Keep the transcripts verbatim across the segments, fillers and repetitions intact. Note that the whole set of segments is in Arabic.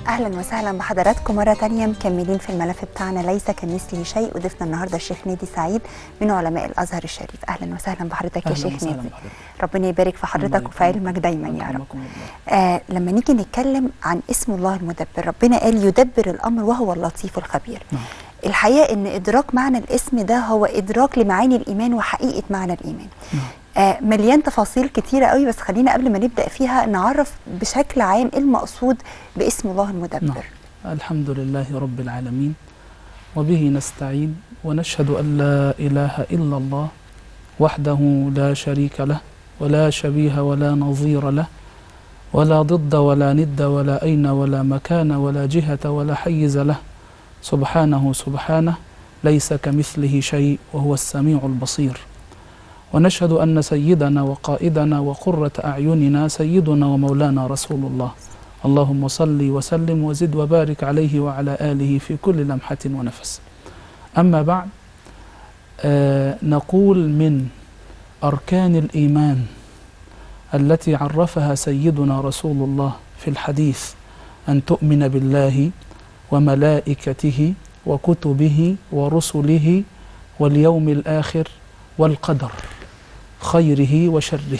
اهلا وسهلا بحضراتكم مره تانية، مكملين في الملف بتاعنا ليس كمثله شيء، وضيفنا النهارده الشيخ نادي سعيد من علماء الازهر الشريف. اهلا وسهلا بحضرتك يا شيخ نادي. ربنا يبارك في حضرتك وفي علمك دايما يا رب. آه لما نيجي نتكلم عن اسم الله المدبر، ربنا قال يدبر الامر وهو اللطيف الخبير. نعم. الحقيقه ان ادراك معنى الاسم ده هو ادراك لمعاني الايمان وحقيقه معنى الايمان. نعم. آه مليان تفاصيل كتيرة قوي، بس خلينا قبل ما نبدأ فيها نعرف بشكل عام ايه المقصود باسم الله المدبر. نعم. الحمد لله رب العالمين وبه نستعين، ونشهد أن لا إله إلا الله وحده لا شريك له ولا شبيه ولا نظير له ولا ضد ولا ند ولا أين ولا مكان ولا جهة ولا حيز له، سبحانه سبحانه ليس كمثله شيء وهو السميع البصير. ونشهد أن سيدنا وقائدنا وقرة أعيننا سيدنا ومولانا رسول الله، اللهم صل وسلم وزد وبارك عليه وعلى آله في كل لمحة ونفس. أما بعد، آه نقول من أركان الإيمان التي عرفها سيدنا رسول الله في الحديث أن تؤمن بالله وملائكته وكتبه ورسله واليوم الآخر والقدر خيره وشره.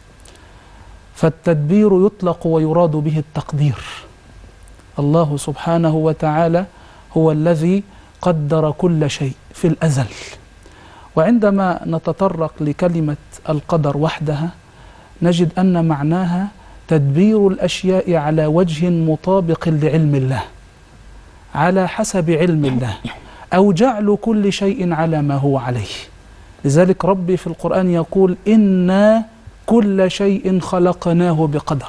فالتدبير يطلق ويراد به التقدير. الله سبحانه وتعالى هو الذي قدر كل شيء في الأزل. وعندما نتطرق لكلمة القدر وحدها نجد أن معناها تدبير الأشياء على وجه مطابق لعلم الله، على حسب علم الله، أو جعل كل شيء على ما هو عليه. لذلك ربي في القرآن يقول إنا كل شيء خلقناه بقدر.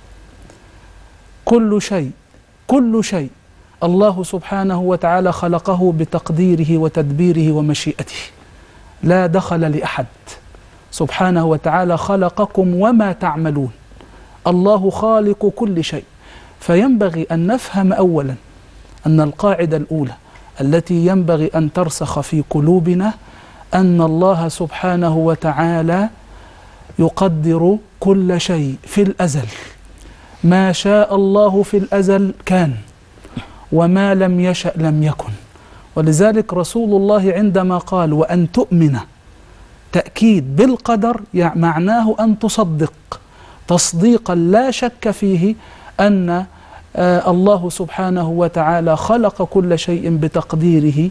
كل شيء كل شيء الله سبحانه وتعالى خلقه بتقديره وتدبيره ومشيئته، لا دخل لأحد. سبحانه وتعالى خلقكم وما تعملون، الله خالق كل شيء. فينبغي أن نفهم أولا أن القاعدة الأولى التي ينبغي أن ترسخ في قلوبنا أن الله سبحانه وتعالى يقدر كل شيء في الأزل. ما شاء الله في الأزل كان، وما لم يشأ لم يكن. ولذلك رسول الله عندما قال وأن تؤمن تأكيد بالقدر، يعني معناه أن تصدق تصديقا لا شك فيه أن آه الله سبحانه وتعالى خلق كل شيء بتقديره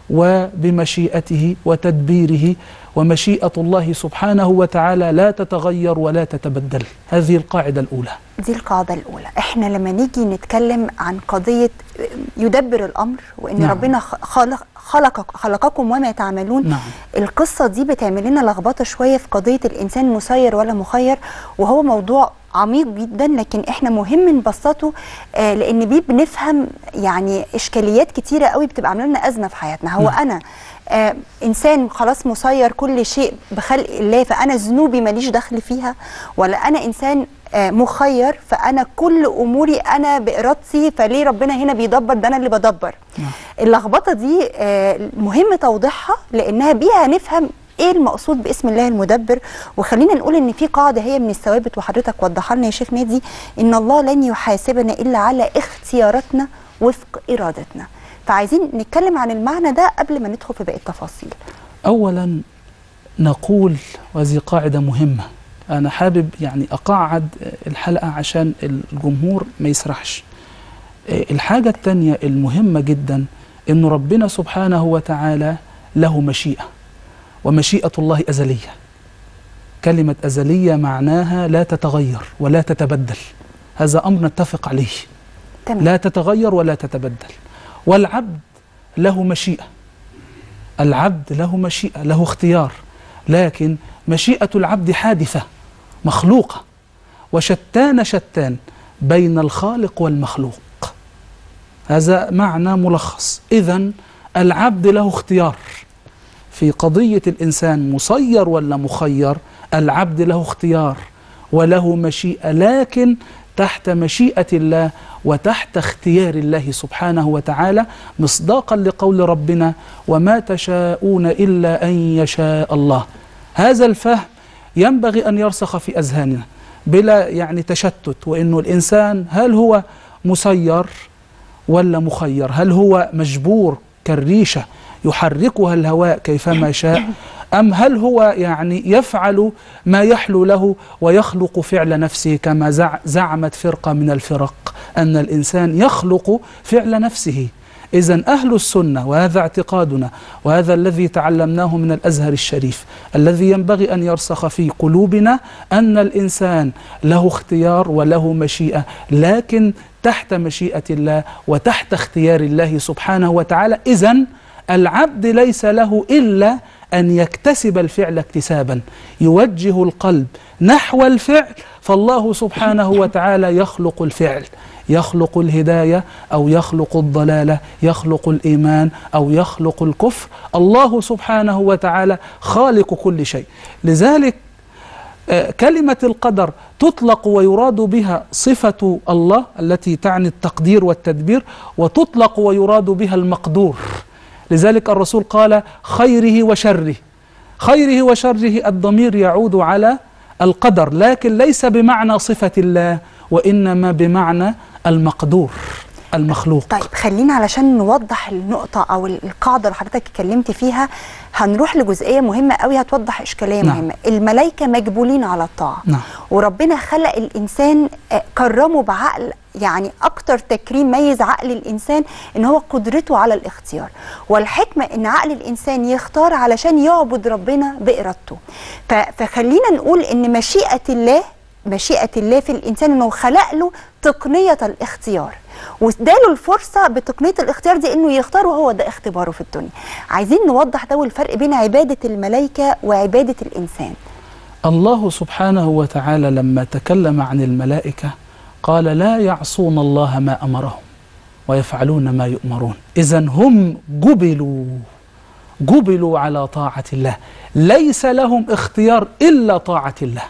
وبمشيئته وتدبيره، ومشيئة الله سبحانه وتعالى لا تتغير ولا تتبدل. هذه القاعدة الأولى. دي القاعدة الأولى. احنا لما نيجي نتكلم عن قضية يدبر الأمر وإن نعم. ربنا خلق خلق خلقكم وما تعملون، نعم. القصة دي بتعمل لنا لخبطة شوية في قضية الإنسان مسير ولا مخير، وهو موضوع عميق جدا، لكن احنا مهم نبسطه آه لان بيه بنفهم يعني اشكاليات كتيره قوي بتبقى عامله لنا ازمه في حياتنا. هو نعم. انا آه انسان خلاص مسير كل شيء بخلق الله، فانا ذنوبي ماليش دخل فيها، ولا انا انسان آه مخير فانا كل اموري انا بارادتي، فليه ربنا هنا بيدبر ده انا اللي بدبر؟ نعم. اللخبطه دي آه مهم توضيحها لانها بيها نفهم ايه المقصود باسم الله المدبر. وخلينا نقول ان في قاعده هي من الثوابت وحضرتك وضحها لنا يا شيخ نادي، ان الله لن يحاسبنا الا على اختياراتنا وفق ارادتنا. فعايزين نتكلم عن المعنى ده قبل ما ندخل في باقي التفاصيل. اولا نقول، وهذه قاعده مهمه، انا حابب يعني اقعد الحلقه عشان الجمهور ما يسرحش. الحاجه الثانيه المهمه جدا ان ربنا سبحانه وتعالى له مشيئه، ومشيئة الله أزلية. كلمة أزلية معناها لا تتغير ولا تتبدل، هذا أمر نتفق عليه. تمام. لا تتغير ولا تتبدل. والعبد له مشيئة، العبد له مشيئة، له اختيار، لكن مشيئة العبد حادثة مخلوقة، وشتان شتان بين الخالق والمخلوق. هذا معنى ملخص. إذن العبد له اختيار في قضية الإنسان مسير ولا مخير. العبد له اختيار وله مشيئة، لكن تحت مشيئة الله وتحت اختيار الله سبحانه وتعالى، مصداقا لقول ربنا وما تشاءون إلا أن يشاء الله. هذا الفهم ينبغي أن يرسخ في أذهاننا بلا يعني تشتت، وإنه الإنسان هل هو مسير ولا مخير؟ هل هو مجبور كالريشة يحركها الهواء كيفما شاء، أم هل هو يعني يفعل ما يحلو له ويخلق فعل نفسه كما زعمت فرقة من الفرق أن الإنسان يخلق فعل نفسه؟ إذن أهل السنة، وهذا اعتقادنا وهذا الذي تعلمناه من الأزهر الشريف الذي ينبغي أن يرسخ في قلوبنا، أن الإنسان له اختيار وله مشيئة، لكن تحت مشيئة الله وتحت اختيار الله سبحانه وتعالى. إذن العبد ليس له إلا أن يكتسب الفعل اكتسابا، يوجه القلب نحو الفعل، فالله سبحانه وتعالى يخلق الفعل، يخلق الهداية أو يخلق الضلالة، يخلق الإيمان أو يخلق الكفر. الله سبحانه وتعالى خالق كل شيء. لذلك كلمة القدر تطلق ويراد بها صفة الله التي تعني التقدير والتدبير، وتطلق ويراد بها المقدور. لذلك الرسول قال خيره وشره. خيره وشره الضمير يعود على القدر، لكن ليس بمعنى صفة الله، وإنما بمعنى المقدور المخلوق. طيب خلينا علشان نوضح النقطة أو القاعدة اللي حضرتك اتكلمت فيها، هنروح لجزئية مهمة قوي هتوضح إشكالية نعم. مهمة. الملائكة مجبولين على الطاعة نعم. وربنا خلق الإنسان كرمه بعقل، يعني أكتر تكريم ميز عقل الإنسان إن هو قدرته على الاختيار، والحكمة إن عقل الإنسان يختار علشان يعبد ربنا بإرادته. فخلينا نقول إن مشيئة الله مشيئة الله في الإنسان إنه خلق له تقنية الاختيار، واداله الفرصة بتقنية الاختيار دي إنه يختار، وهو ده اختباره في الدنيا. عايزين نوضح ده والفرق بين عبادة الملائكة وعبادة الإنسان. الله سبحانه وتعالى لما تكلم عن الملائكة قال لا يعصون الله ما أمرهم ويفعلون ما يؤمرون. إذن هم جبلوا جبلوا على طاعة الله، ليس لهم اختيار إلا طاعة الله.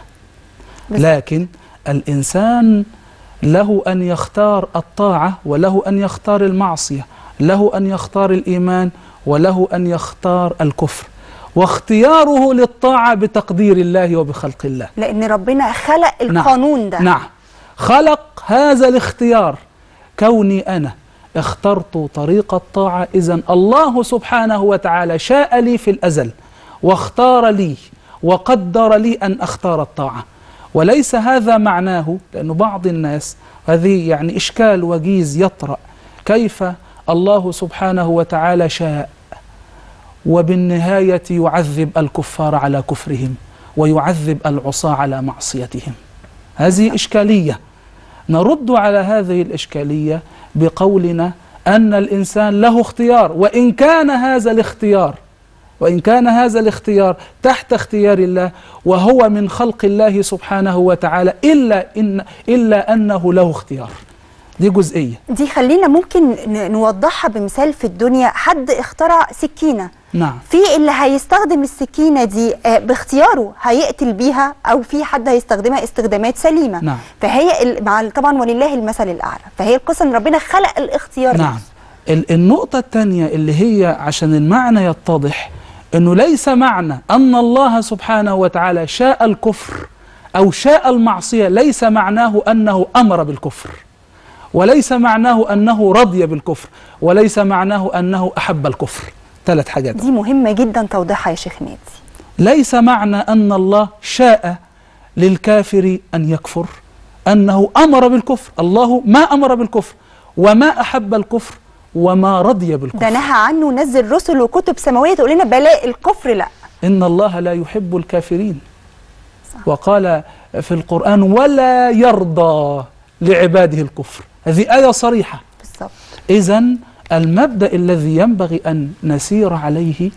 لكن الإنسان له أن يختار الطاعة وله أن يختار المعصية، له أن يختار الإيمان وله أن يختار الكفر، واختياره للطاعة بتقدير الله وبخلق الله، لأن ربنا خلق القانون ده. نعم، خلق هذا الاختيار. كوني أنا اخترت طريق الطاعة، إذن الله سبحانه وتعالى شاء لي في الأزل واختار لي وقدر لي أن أختار الطاعة. وليس هذا معناه، لأن بعض الناس هذه يعني إشكال وجيز يطرأ، كيف الله سبحانه وتعالى شاء وبالنهاية يعذب الكفار على كفرهم ويعذب العصاة على معصيتهم؟ هذه إشكالية. نرد على هذه الإشكالية بقولنا أن الإنسان له اختيار، وإن كان هذا الاختيار وإن كان هذا الاختيار تحت اختيار الله وهو من خلق الله سبحانه وتعالى، إلا, إن إلا أنه له اختيار. دي جزئية. دي خلينا ممكن نوضحها بمثال في الدنيا. حد اخترع سكينة، نعم، في اللي هيستخدم السكينة دي باختياره هيقتل بيها، أو في حد هيستخدمها استخدامات سليمة. نعم. فهي مع طبعا ولله المثل الأعلى، فهي القصة إن ربنا خلق الاختيار. نعم. النقطة الثانية اللي هي عشان المعنى يتضح، أنه ليس معنى أن الله سبحانه وتعالى شاء الكفر أو شاء المعصية، ليس معناه أنه أمر بالكفر، وليس معناه أنه رضي بالكفر، وليس معناه أنه أحب الكفر. ثلاث حاجات دي مهمة جدا توضيحها يا شيخ نادي. ليس معنى أن الله شاء للكافر أن يكفر أنه أمر بالكفر. الله ما أمر بالكفر وما أحب الكفر وما رضي بالكفر، ده نهى عنه، نزل رسل وكتب سماوية تقول لنا بلاء الكفر لا. إن الله لا يحب الكافرين. صح. وقال في القرآن ولا يرضى لعباده الكفر. هذه آية صريحة. بالضبط. إذن المبدأ الذي ينبغي أن نسير عليه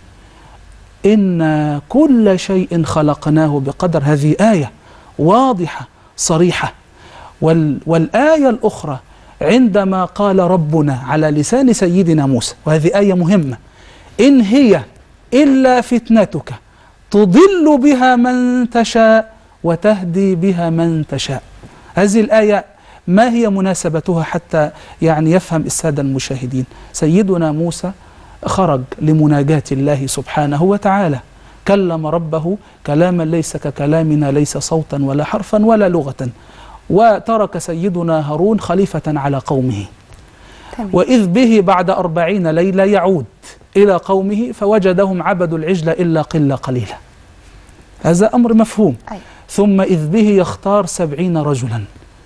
إن كل شيء خلقناه بقدر. هذه آية واضحة صريحة. وال والآية الأخرى عندما قال ربنا على لسان سيدنا موسى، وهذه آية مهمة، إن هي إلا فتنتك تضل بها من تشاء وتهدي بها من تشاء. هذه الآية ما هي مناسبتها حتى يعني يفهم السادة المشاهدين؟ سيدنا موسى خرج لمناجاة الله سبحانه وتعالى، كلم ربه كلاما ليس ككلامنا، ليس صوتا ولا حرفا ولا لغة، وترك سيدنا هارون خليفة على قومه. تمام. وإذ به بعد أربعين ليلة يعود إلى قومه فوجدهم عبدوا العجل إلا قلة قليلة. هذا أمر مفهوم. أي. ثم إذ به يختار سبعين رجلا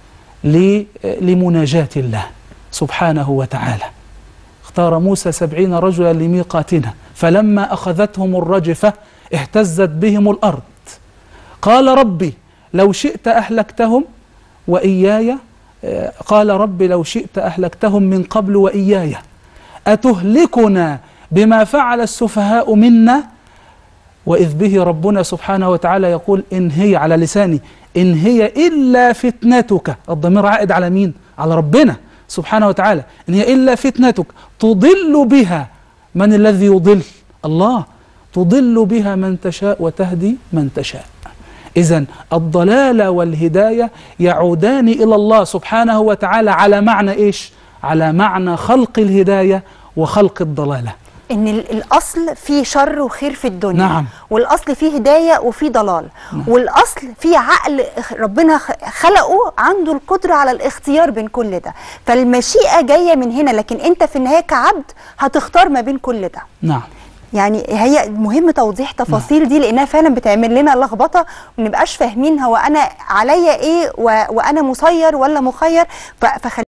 لمناجاة الله سبحانه وتعالى. اختار موسى سبعين رجلا لميقاتنا فلما أخذتهم الرجفة اهتزت بهم الأرض قال ربي لو شئت أهلكتهم وإياي قال ربي لو شئت أهلكتهم من قبل وإياي أتهلكنا بما فعل السفهاء منا. وإذ به ربنا سبحانه وتعالى يقول إن هي على لساني إن هي إلا فتنتك. الضمير عائد على مين؟ على ربنا سبحانه وتعالى. إن هي إلا فتنتك تضل بها من الذي يضل؟ الله. تضل بها من تشاء وتهدي من تشاء. إذن الضلال والهداية يعودان إلى الله سبحانه وتعالى على معنى إيش؟ على معنى خلق الهداية وخلق الضلالة. إن الأصل فيه شر وخير في الدنيا. نعم. والأصل فيه هداية وفيه ضلال. نعم. والأصل فيه عقل ربنا خلقه عنده القدرة على الاختيار بين كل ده. فالمشيئة جاية من هنا، لكن أنت في النهاية كعبد هتختار ما بين كل ده. نعم. يعني هي مهم توضيح تفاصيل دي لأنها فعلا بتعمل لنا لخبطة ومنبقاش فاهمين هو أنا عليا إيه وأنا مسير ولا مخير. فخلينا